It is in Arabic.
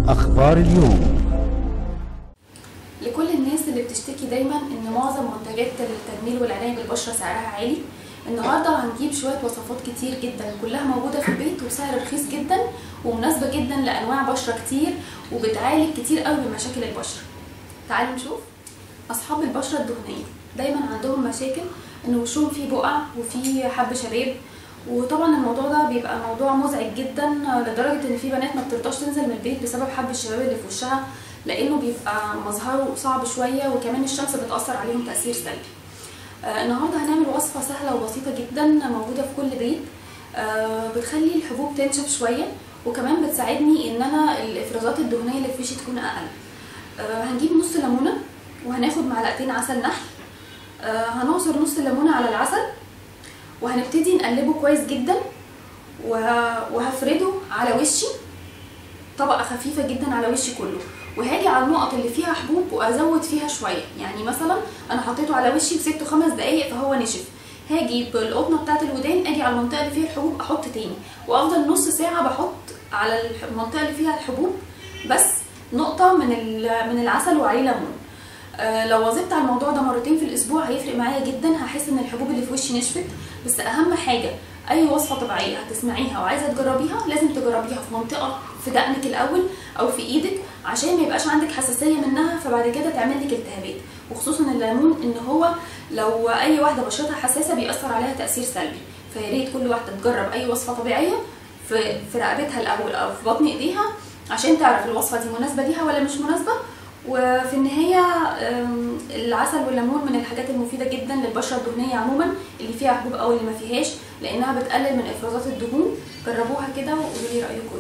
أخبار اليوم. لكل الناس اللي بتشتكي دايما ان معظم منتجات التجميل والعناية بالبشرة سعرها عالي، النهارده هنجيب شوية وصفات كتير جدا كلها موجودة في البيت وبسعر رخيص جدا ومناسبة جدا لأنواع بشرة كتير وبتعالج كتير قوي من مشاكل البشرة. تعالوا نشوف. أصحاب البشرة الدهنية دايما عندهم مشاكل ان وشهم فيه بقع وفيه حب شباب، وطبعا الموضوع ده بيبقى موضوع مزعج جدا لدرجة ان في بنات ما بترضاش تنزل من البيت بسبب حب الشباب اللي في وشها، لانه بيبقى مظهره صعب شوية وكمان الشمس بتأثر عليهم تأثير سلبي. النهارده هنعمل وصفة سهلة وبسيطة جدا موجودة في كل بيت، بتخلي الحبوب تنشف شوية وكمان بتساعدني ان انا الافرازات الدهنية اللي في وشي تكون اقل. هنجيب نص ليمونة وهناخد معلقتين عسل نحل، هنعصر نص الليمونة على العسل وهنبتدي نقلبه كويس جدا وهفرده على وشي طبقة خفيفة جدا على وشي كله، وهاجي على النقط اللي فيها حبوب وازود فيها شوية. يعني مثلا انا حطيته على وشي وسبته 5 دقايق فهو نشف، هاجي بالقطنة بتاعت الودان اجي على المنطقة اللي فيها الحبوب احط تاني، وافضل نص ساعة بحط على المنطقة اللي فيها الحبوب بس نقطة من العسل وعليه ليمون. لو واظبت على الموضوع ده مرتين في الاسبوع هيفرق معايا جدا، هحس ان الحبوب اللي في وشي نشفت. بس اهم حاجه اي وصفه طبيعيه هتسمعيها وعايزه تجربيها لازم تجربيها في منطقه في دقنك الاول او في ايدك عشان ما يبقاش عندك حساسيه منها فبعد كده تعمل لك التهابات، وخصوصا الليمون ان هو لو اي واحده بشرتها حساسه بيأثر عليها تأثير سلبي. فيا ريت كل واحده تجرب اي وصفه طبيعيه في رقبتها الاول او في بطن ايديها عشان تعرف الوصفه دي مناسبه ليها ولا مش مناسبه. وفي النهاية العسل والليمون من الحاجات المفيدة جدا للبشرة الدهنية عموما اللي فيها حبوب او اللي ما فيهاش، لانها بتقلل من افرازات الدهون. جربوها كده وقولوا لي رأيكم.